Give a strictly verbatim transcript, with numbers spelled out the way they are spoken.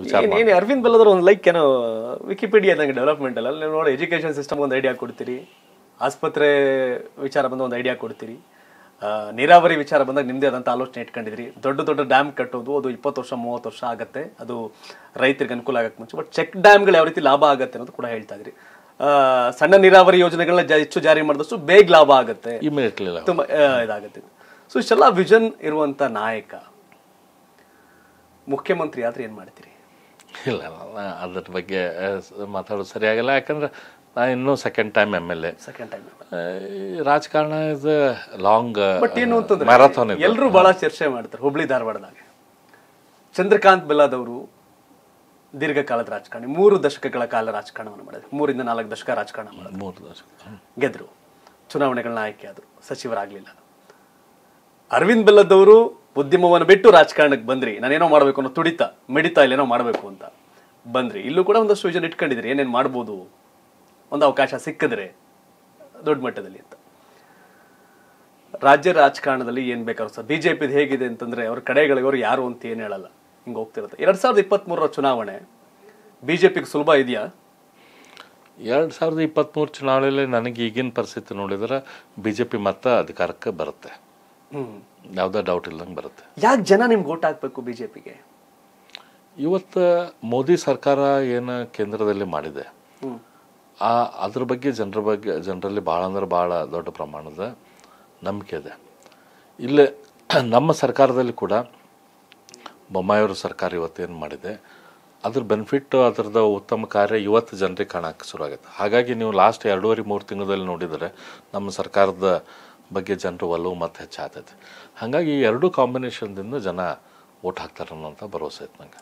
ವಿಚಾರ ಏನು ಅರವಿಂದ್ ಬೆಲ್ಲದ್ರ ಒಂದು ಲೈಕ್ ಏನೋ ವಿಕಿಪೀಡಿಯಾದಂಗೆ ಡೆವಲಪ್ಮೆಂಟ್ ಅಲ್ಲ ನೀವು ನೋಡಿ ಎಜುಕೇಷನ್ ಸಿಸ್ಟಮ್ ಒಂದು ಐಡಿಯಾ ಕೊಡ್ತೀರಿ, ಆಸ್ಪತ್ರೆ ವಿಚಾರ ಬಂದ ಒಂದು ಐಡಿಯಾ ಕೊಡ್ತೀರಿ, ನೀರಾವರಿ ವಿಚಾರ ಬಂದಾಗ ನಿಮ್ಮದೇ ಆದಂಥ ಆಲೋಚನೆ ಇಟ್ಕೊಂಡಿದ್ರಿ. ದೊಡ್ಡ ದೊಡ್ಡ ಡ್ಯಾಮ್ ಕಟ್ಟೋದು ಅದು ಇಪ್ಪತ್ತು ವರ್ಷ ಮೂವತ್ತು ವರ್ಷ ಆಗುತ್ತೆ, ಅದು ರೈತರಿಗೆ ಅನುಕೂಲ ಆಗಕ್ಕೆ ಮುಂಚೆ. ಬಟ್ ಚೆಕ್ ಡ್ಯಾಮ್ಗಳು ಯಾವ ರೀತಿ ಲಾಭ ಆಗುತ್ತೆ ಅನ್ನೋದು ಕೂಡ ಹೇಳ್ತಾ ಇದ್ರಿ. ಸಣ್ಣ ನೀರಾವರಿ ಯೋಜನೆಗಳನ್ನ ಹೆಚ್ಚು ಜಾರಿ ಮಾಡಿದಷ್ಟು ಬೇಗ ಲಾಭ ಆಗುತ್ತೆ, ತುಂಬ ಇದಾಗುತ್ತೆ. ಸೊ ಇಷ್ಟೆಲ್ಲ ವಿಷನ್ ಇರುವಂತ ನಾಯಕ ಮುಖ್ಯಮಂತ್ರಿ ಆದ್ರೆ ಏನ್ ಮಾಡ್ತೀರಿ? ಇಲ್ಲ, ಅದ್ರ ಬಗ್ಗೆ ಮಾತಾಡೋದು ಸರಿಯಾಗಲ್ಲ. ಯಾಕಂದ್ರೆ ನಾ ಇನ್ನೂ second time M L A. Second time ರಾಜಕಾರಣ ಇಸ್ ಲಾಂಗ್ ಬಟ್ ಏನು ಅಂತಂದ್ರೆ ಮ್ಯಾರಥಾನ್. ಎಲ್ಲರೂ ಬಹಳ ಚರ್ಚೆ ಮಾಡ್ತಾರೆ ಹುಬ್ಳಿ ಧಾರವಾಡದಾಗ. ಚಂದ್ರಕಾಂತ್ ಬೆಲ್ಲದವರು ದೀರ್ಘಕಾಲದ ರಾಜಕಾರಣಿ, ಮೂರು ದಶಕಗಳ ಕಾಲ ರಾಜಕಾರಣವನ್ನು ಮಾಡಿದ್ರು. ಮೂರಿಂದ ನಾಲ್ಕು ದಶಕ ರಾಜಕಾರಣ ಮಾಡಿದ್ರು, ಮೂರು ದಶಕ ಗೆದ್ರು, ಚುನಾವಣೆಗಳನ್ನ ಆಯ್ಕೆ ಆದ್ರು, ಸಚಿವರಾಗ್ಲಿಲ್ಲ. ಅರವಿಂದ್ ಬೆಲ್ಲದವರು ಉದ್ಯಮವನ್ನು ಬಿಟ್ಟು ರಾಜಕಾರಣಕ್ಕೆ ಬಂದ್ರಿ, ನಾನೇನೋ ಮಾಡ್ಬೇಕು ಅನ್ನೋ ತುಡಿತ ಮಿಡಿತಾ ಇಲ್ಲೇನೋ ಮಾಡ್ಬೇಕು ಅಂತ ಬಂದ್ರಿ. ಇಲ್ಲೂ ಕೂಡ ಒಂದಷ್ಟು ವಿಷನ್ ಇಟ್ಕೊಂಡಿದ್ರಿ, ಏನೇನ್ ಮಾಡ್ಬೋದು, ಒಂದು ಅವಕಾಶ ಸಿಕ್ಕಿದ್ರೆ ದೊಡ್ಡ ಮಟ್ಟದಲ್ಲಿ ಅಂತ. ರಾಜ್ಯ ರಾಜಕಾರಣದಲ್ಲಿ ಏನ್ ಬೇಕಾದ್ರು ಸರ್ ಬಿಜೆಪಿದು ಹೇಗಿದೆ ಅಂತಂದ್ರೆ ಅವ್ರ ಕಡೆಗಳಿಗವ್ರು ಯಾರು ಅಂತ ಏನ್ ಹೇಳಲ್ಲ, ಹಿಂಗ ಹೋಗ್ತಿರುತ್ತೆ. ಎರಡ್ ಸಾವಿರದ ಇಪ್ಪತ್ತ್ ಮೂರರ ಚುನಾವಣೆ ಬಿಜೆಪಿಗೆ ಸುಲಭ ಇದೆಯಾ? ಎರಡ್ ಸಾವಿರದ ಇಪ್ಪತ್ತ್ ಮೂರು ಚುನಾವಣೆಯಲ್ಲಿ ನನಗೆ ಈಗಿನ ಪರಿಸ್ಥಿತಿ ನೋಡಿದ್ರೆ ಬಿಜೆಪಿ ಮತ್ತೆ ಅಧಿಕಾರಕ್ಕೆ ಬರುತ್ತೆ, ಹ್ಮ್ ಯಾವುದೇ ಡೌಟ್ ಇಲ್ಲದಂಗೆ ಬರುತ್ತೆ. ಯಾಕೆ ಜನ ನಿಮ್ಗೆ ಓಟ್ ಹಾಕ್ಬೇಕು ಬಿಜೆಪಿಗೆ? ಇವತ್ತು ಮೋದಿ ಸರ್ಕಾರ ಏನು ಕೇಂದ್ರದಲ್ಲಿ ಮಾಡಿದೆ, ಆ ಅದ್ರ ಬಗ್ಗೆ ಜನರ ಬಗ್ಗೆ ಜನರಲ್ಲಿ ಭಾಳ ಅಂದ್ರೆ ಭಾಳ ದೊಡ್ಡ ಪ್ರಮಾಣದ ನಂಬಿಕೆ ಇದೆ. ಇಲ್ಲೇ ನಮ್ಮ ಸರ್ಕಾರದಲ್ಲಿ ಕೂಡ ಬೊಮ್ಮಾಯಿಯವ್ರ ಸರ್ಕಾರ ಇವತ್ತೇನು ಮಾಡಿದೆ ಅದ್ರ ಬೆನಿಫಿಟ್, ಅದರದ ಉತ್ತಮ ಕಾರ್ಯ ಇವತ್ತು ಜನರಿಗೆ ಕಾಣಕ್ಕೆ ಶುರು ಆಗುತ್ತೆ. ಹಾಗಾಗಿ ನೀವು ಲಾಸ್ಟ್ ಎರಡೂವರೆ ಮೂರು ತಿಂಗಳಲ್ಲಿ ನೋಡಿದರೆ ನಮ್ಮ ಸರ್ಕಾರದ ಬಗ್ಗೆ ಜನರು ಒಲವು ಮತ್ತು ಹೆಚ್ಚಾಗ್ತೈತೆ. ಹಾಗಾಗಿ ಈ ಎರಡೂ ಕಾಂಬಿನೇಷನ್ದಿಂದ ಜನ ಓಟ್ ಹಾಕ್ತಾರೆ ಅನ್ನೋಂಥ ಭರವಸೆ ಐತೆ ನಂಗೆ.